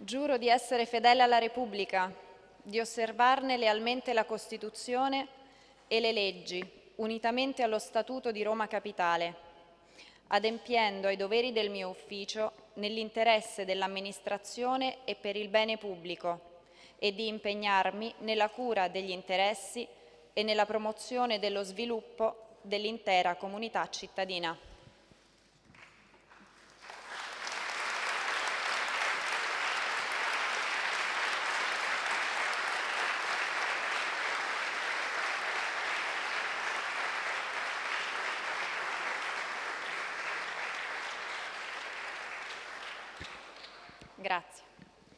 Giuro di essere fedele alla Repubblica, di osservarne lealmente la Costituzione e le leggi, unitamente allo Statuto di Roma Capitale, adempiendo ai doveri del mio ufficio nell'interesse dell'amministrazione e per il bene pubblico, e di impegnarmi nella cura degli interessi e nella promozione dello sviluppo dell'intera comunità cittadina. Grazie.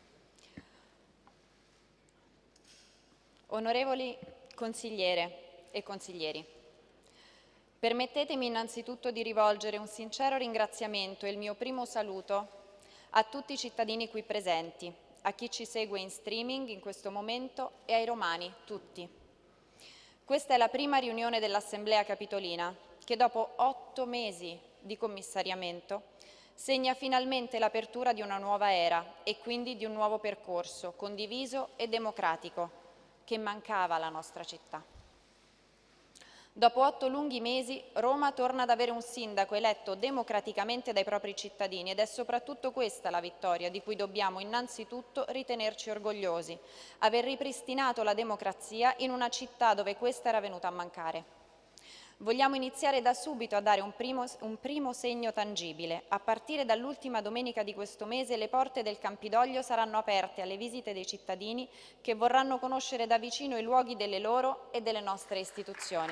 Onorevoli consigliere e consiglieri, permettetemi innanzitutto di rivolgere un sincero ringraziamento e il mio primo saluto a tutti i cittadini qui presenti, a chi ci segue in streaming in questo momento e ai romani tutti. Questa è la prima riunione dell'Assemblea Capitolina che dopo 8 mesi di commissariamento segna finalmente l'apertura di una nuova era e quindi di un nuovo percorso condiviso e democratico che mancava alla nostra città. Dopo 8 lunghi mesi, Roma torna ad avere un sindaco eletto democraticamente dai propri cittadini ed è soprattutto questa la vittoria di cui dobbiamo innanzitutto ritenerci orgogliosi, aver ripristinato la democrazia in una città dove questa era venuta a mancare. Vogliamo iniziare da subito a dare un primo segno tangibile. A partire dall'ultima domenica di questo mese le porte del Campidoglio saranno aperte alle visite dei cittadini che vorranno conoscere da vicino i luoghi delle loro e delle nostre istituzioni.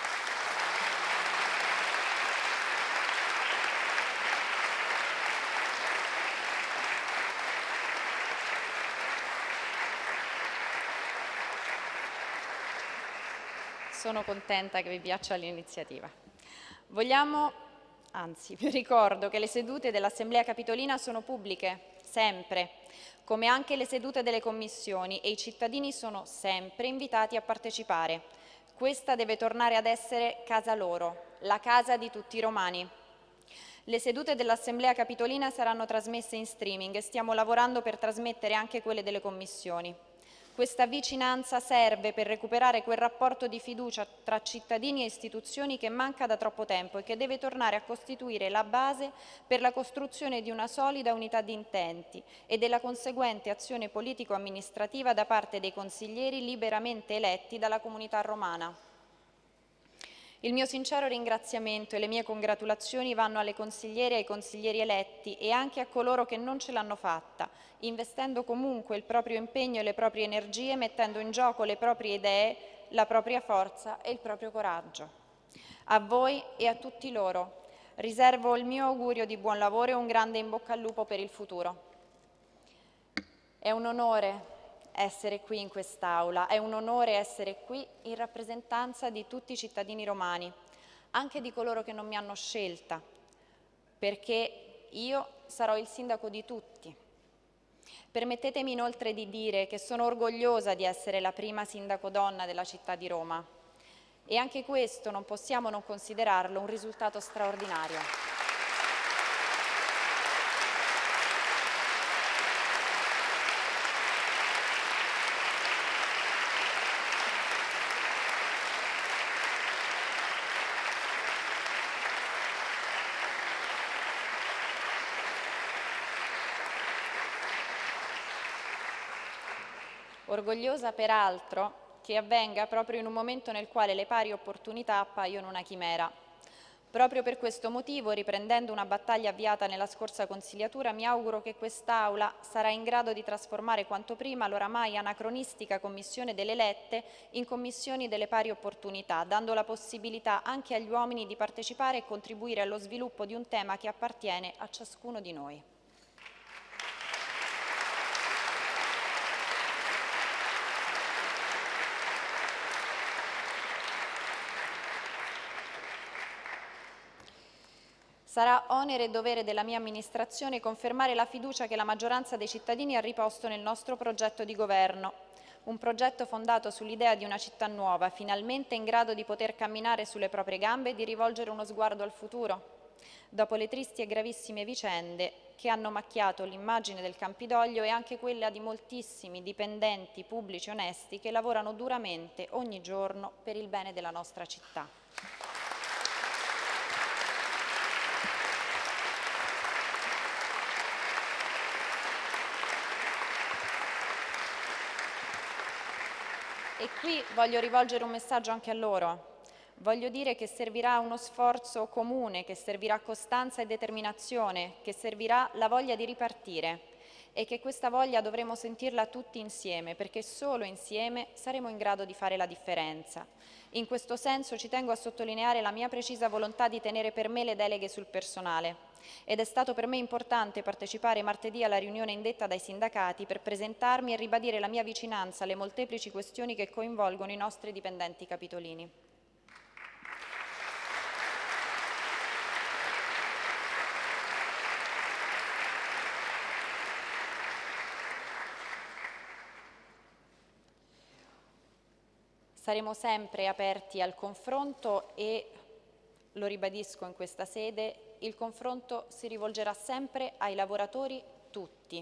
Sono contenta che vi piaccia l'iniziativa. Vi ricordo che le sedute dell'Assemblea Capitolina sono pubbliche, sempre, come anche le sedute delle commissioni e i cittadini sono sempre invitati a partecipare. Questa deve tornare ad essere casa loro, la casa di tutti i romani. Le sedute dell'Assemblea Capitolina saranno trasmesse in streaming e stiamo lavorando per trasmettere anche quelle delle commissioni. Questa vicinanza serve per recuperare quel rapporto di fiducia tra cittadini e istituzioni che manca da troppo tempo e che deve tornare a costituire la base per la costruzione di una solida unità di intenti e della conseguente azione politico-amministrativa da parte dei consiglieri liberamente eletti dalla comunità romana. Il mio sincero ringraziamento e le mie congratulazioni vanno alle consigliere e ai consiglieri eletti e anche a coloro che non ce l'hanno fatta, investendo comunque il proprio impegno e le proprie energie, mettendo in gioco le proprie idee, la propria forza e il proprio coraggio. A voi e a tutti loro riservo il mio augurio di buon lavoro e un grande in bocca al lupo per il futuro. È un onore essere qui in quest'Aula, è un onore essere qui in rappresentanza di tutti i cittadini romani, anche di coloro che non mi hanno scelta, perché io sarò il sindaco di tutti. Permettetemi inoltre di dire che sono orgogliosa di essere la prima sindaco donna della città di Roma e anche questo non possiamo non considerarlo un risultato straordinario. Orgogliosa peraltro che avvenga proprio in un momento nel quale le pari opportunità appaiono una chimera. Proprio per questo motivo, riprendendo una battaglia avviata nella scorsa consigliatura, mi auguro che quest'Aula sarà in grado di trasformare quanto prima l'oramai anacronistica Commissione delle elette in commissioni delle pari opportunità, dando la possibilità anche agli uomini di partecipare e contribuire allo sviluppo di un tema che appartiene a ciascuno di noi. Sarà onere e dovere della mia amministrazione confermare la fiducia che la maggioranza dei cittadini ha riposto nel nostro progetto di governo, un progetto fondato sull'idea di una città nuova, finalmente in grado di poter camminare sulle proprie gambe e di rivolgere uno sguardo al futuro. dopo le tristi e gravissime vicende che hanno macchiato l'immagine del Campidoglio e anche quella di moltissimi dipendenti pubblici onesti che lavorano duramente ogni giorno per il bene della nostra città. E qui voglio rivolgere un messaggio anche a loro. Voglio dire che servirà uno sforzo comune, che servirà costanza e determinazione, che servirà la voglia di ripartire e che questa voglia dovremo sentirla tutti insieme, perché solo insieme saremo in grado di fare la differenza. In questo senso ci tengo a sottolineare la mia precisa volontà di tenere per me le deleghe sul personale. Ed è stato per me importante partecipare martedì alla riunione indetta dai sindacati per presentarmi e ribadire la mia vicinanza alle molteplici questioni che coinvolgono i nostri dipendenti capitolini. Saremo sempre aperti al confronto e, lo ribadisco in questa sede, il confronto si rivolgerà sempre ai lavoratori tutti.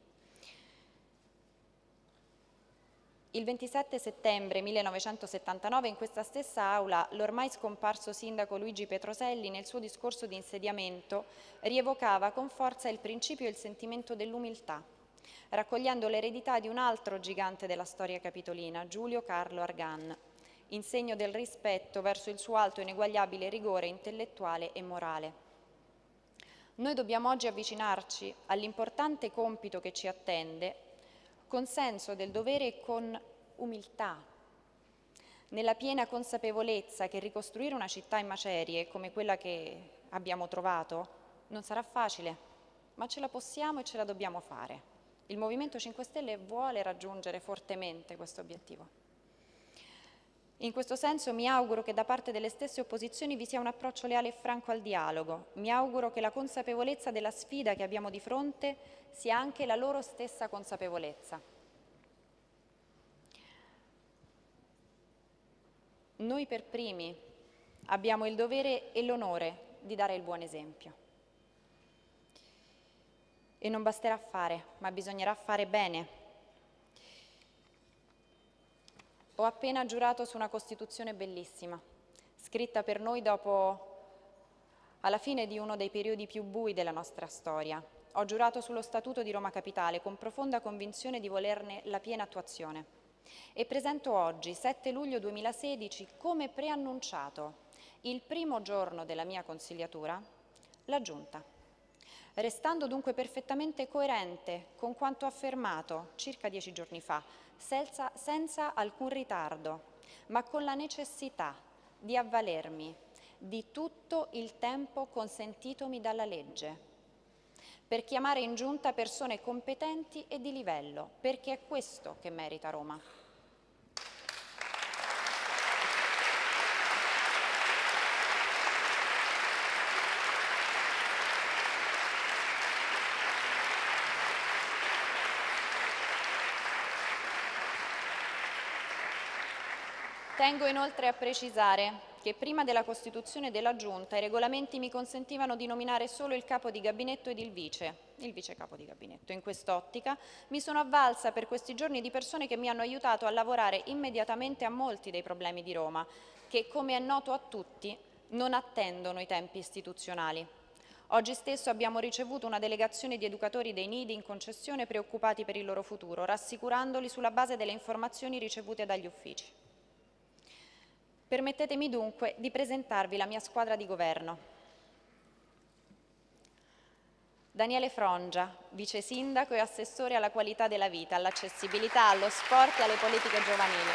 Il 27 settembre 1979 in questa stessa aula l'ormai scomparso sindaco Luigi Petroselli nel suo discorso di insediamento rievocava con forza il principio e il sentimento dell'umiltà, raccogliendo l'eredità di un altro gigante della storia capitolina, Giulio Carlo Argan, in segno del rispetto verso il suo alto e ineguagliabile rigore intellettuale e morale. Noi dobbiamo oggi avvicinarci all'importante compito che ci attende con senso del dovere e con umiltà, nella piena consapevolezza che ricostruire una città in macerie come quella che abbiamo trovato non sarà facile, ma ce la possiamo e ce la dobbiamo fare. Il Movimento 5 Stelle vuole raggiungere fortemente questo obiettivo. In questo senso mi auguro che da parte delle stesse opposizioni vi sia un approccio leale e franco al dialogo. Mi auguro che la consapevolezza della sfida che abbiamo di fronte sia anche la loro stessa consapevolezza. Noi per primi abbiamo il dovere e l'onore di dare il buon esempio. E non basterà fare, ma bisognerà fare bene. Ho appena giurato su una Costituzione bellissima, scritta per noi alla fine di uno dei periodi più bui della nostra storia. Ho giurato sullo Statuto di Roma Capitale con profonda convinzione di volerne la piena attuazione. E presento oggi, 7 luglio 2016, come preannunciato, il primo giorno della mia consigliatura, la Giunta. Restando dunque perfettamente coerente con quanto affermato circa 10 giorni fa, senza alcun ritardo, ma con la necessità di avvalermi di tutto il tempo consentitomi dalla legge, per chiamare in giunta persone competenti e di livello, perché è questo che merita Roma. Tengo inoltre a precisare che prima della costituzione della Giunta i regolamenti mi consentivano di nominare solo il capo di gabinetto ed il vice capo di gabinetto. In quest'ottica mi sono avvalsa per questi giorni di persone che mi hanno aiutato a lavorare immediatamente a molti dei problemi di Roma, che, come è noto a tutti, non attendono i tempi istituzionali. Oggi stesso abbiamo ricevuto una delegazione di educatori dei nidi in concessione preoccupati per il loro futuro, rassicurandoli sulla base delle informazioni ricevute dagli uffici. Permettetemi dunque di presentarvi la mia squadra di governo. Daniele Frongia, vice sindaco e assessore alla qualità della vita, all'accessibilità, allo sport e alle politiche giovanili.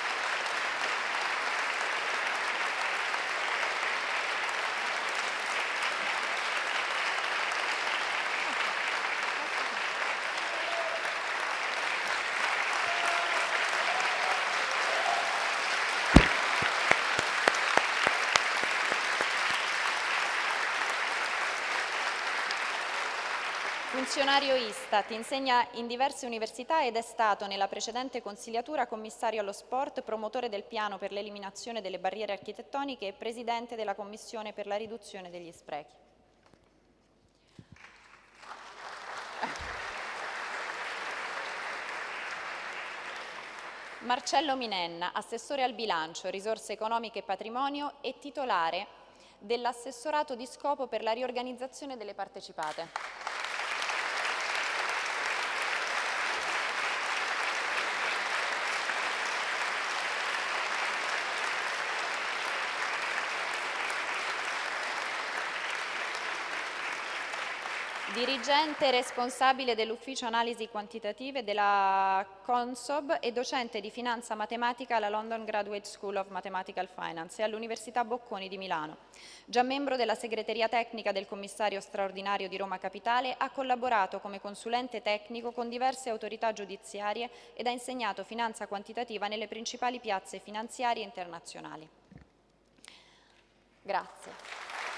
Funzionario Istat, insegna in diverse università ed è stato nella precedente consigliatura commissario allo sport, promotore del piano per l'eliminazione delle barriere architettoniche e presidente della Commissione per la riduzione degli sprechi. Marcello Minenna, assessore al bilancio, risorse economiche e patrimonio e titolare dell'assessorato di scopo per la riorganizzazione delle partecipate. Dirigente responsabile dell'ufficio analisi quantitative della Consob e docente di finanza matematica alla London Graduate School of Mathematical Finance e all'Università Bocconi di Milano. Già membro della segreteria tecnica del commissario straordinario di Roma Capitale, ha collaborato come consulente tecnico con diverse autorità giudiziarie ed ha insegnato finanza quantitativa nelle principali piazze finanziarie internazionali. Grazie.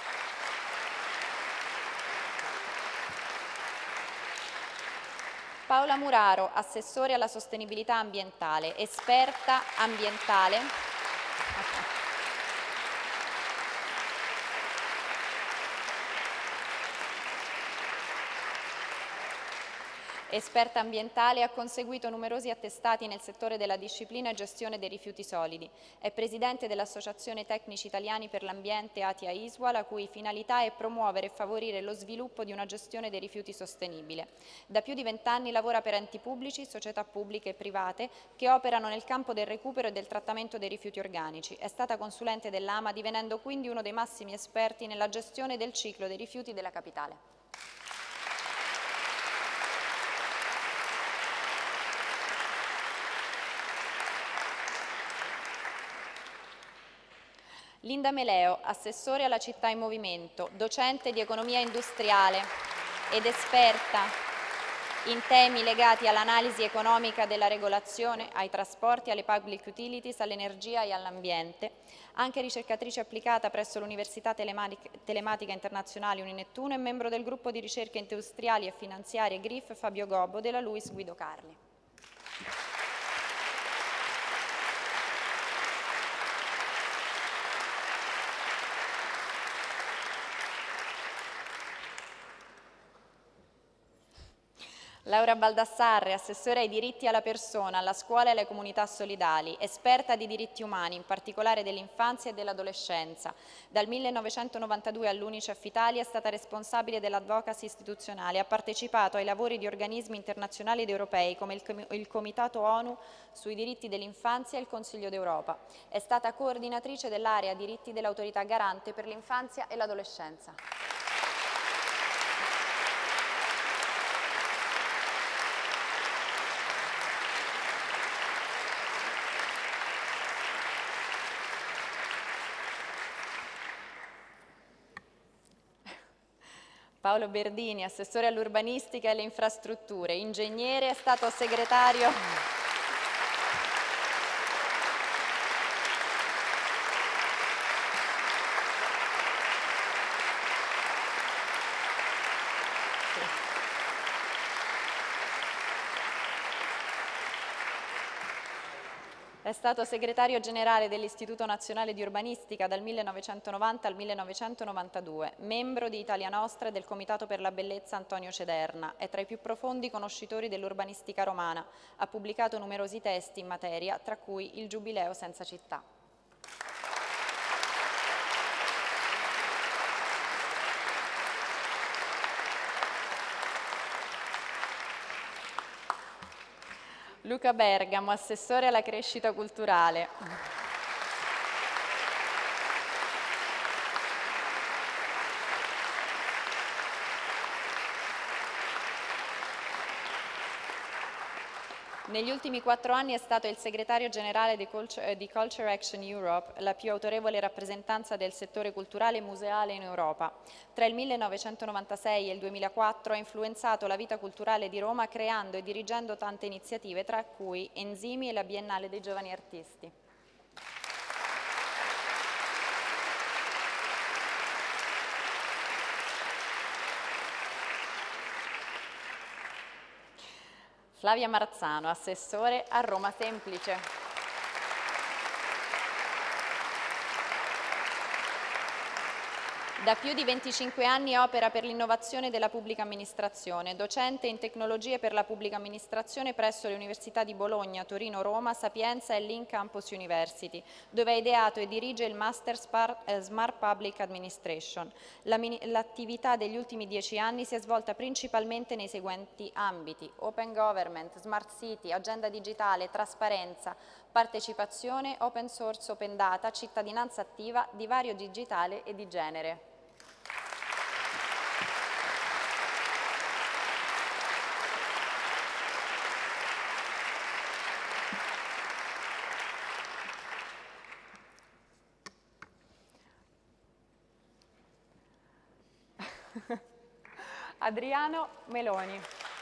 Paola Muraro, assessore alla sostenibilità ambientale, esperta ambientale. Esperta ambientale, ha conseguito numerosi attestati nel settore della disciplina e gestione dei rifiuti solidi. È presidente dell'Associazione Tecnici Italiani per l'Ambiente ATIA ISWA, la cui finalità è promuovere e favorire lo sviluppo di una gestione dei rifiuti sostenibile. Da più di 20 anni lavora per enti pubblici, società pubbliche e private che operano nel campo del recupero e del trattamento dei rifiuti organici. È stata consulente dell'AMA, divenendo quindi uno dei massimi esperti nella gestione del ciclo dei rifiuti della capitale. Linda Meleo, assessore alla città in movimento, docente di economia industriale ed esperta in temi legati all'analisi economica della regolazione, ai trasporti, alle public utilities, all'energia e all'ambiente, anche ricercatrice applicata presso l'Università Telematica Internazionale Uninettuno e membro del gruppo di ricerche industriali e finanziarie GRIF Fabio Gobbo della Luis Guido Carli. Laura Baldassarre, assessore ai diritti alla persona, alla scuola e alle comunità solidali, esperta di diritti umani, in particolare dell'infanzia e dell'adolescenza. Dal 1992 all'Unicef Italia è stata responsabile dell'advocacy istituzionale, ha partecipato ai lavori di organismi internazionali ed europei come il Comitato ONU sui diritti dell'infanzia e il Consiglio d'Europa. È stata coordinatrice dell'area diritti dell'Autorità Garante per l'infanzia e l'adolescenza. Paolo Berdini, assessore all'urbanistica e alle infrastrutture, ingegnere, è stato segretario È stato segretario generale dell'Istituto Nazionale di Urbanistica dal 1990 al 1992, membro di Italia Nostra e del Comitato per la Bellezza Antonio Cederna. È tra i più profondi conoscitori dell'urbanistica romana. Ha pubblicato numerosi testi in materia, tra cui Il Giubileo senza città. Luca Bergamo, assessore alla crescita culturale. Negli ultimi 4 anni è stato il segretario generale di Culture Action Europe, la più autorevole rappresentanza del settore culturale e museale in Europa. Tra il 1996 e il 2004 ha influenzato la vita culturale di Roma creando e dirigendo tante iniziative, tra cui Enzimi e la Biennale dei Giovani Artisti. Flavia Marzano, assessore a Roma Semplice. Da più di 25 anni opera per l'innovazione della pubblica amministrazione, docente in tecnologie per la pubblica amministrazione presso le Università di Bologna, Torino, Roma, Sapienza e Link Campus University, dove ha ideato e dirige il Master Smart Public Administration. L'attività degli ultimi 10 anni si è svolta principalmente nei seguenti ambiti: Open Government, Smart City, agenda digitale, trasparenza, partecipazione, open source, open data, cittadinanza attiva, divario digitale e di genere. Adriano Meloni.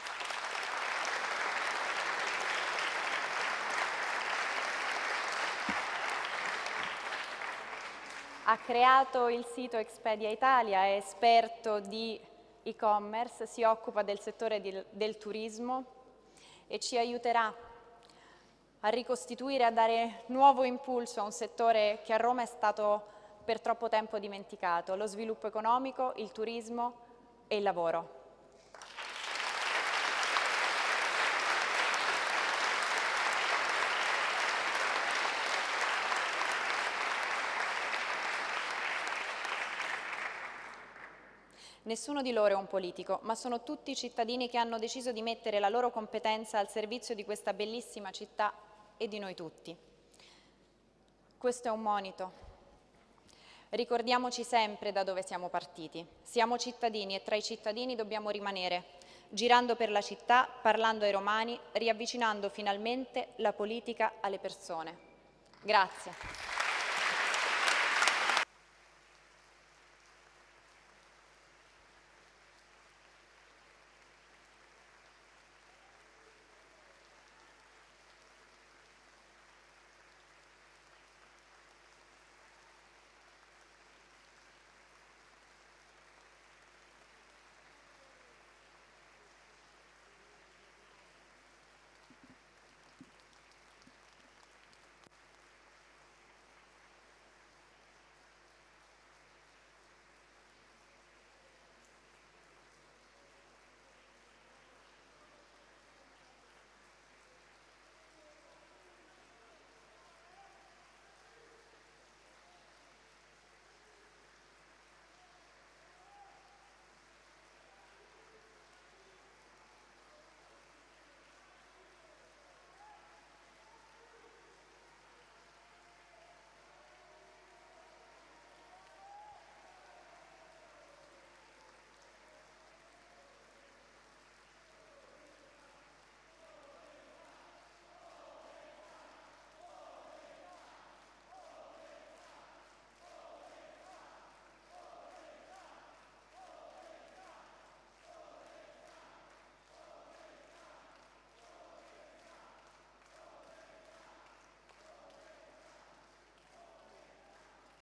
Ha creato il sito Expedia Italia, è esperto di e-commerce, si occupa del settore del turismo e ci aiuterà a ricostituire, a dare nuovo impulso a un settore che a Roma è stato per troppo tempo dimenticato: lo sviluppo economico, il turismo e il lavoro. Nessuno di loro è un politico, ma sono tutti cittadini che hanno deciso di mettere la loro competenza al servizio di questa bellissima città e di noi tutti. Questo è un monito. Ricordiamoci sempre da dove siamo partiti. Siamo cittadini e tra i cittadini dobbiamo rimanere, girando per la città, parlando ai romani, riavvicinando finalmente la politica alle persone. Grazie.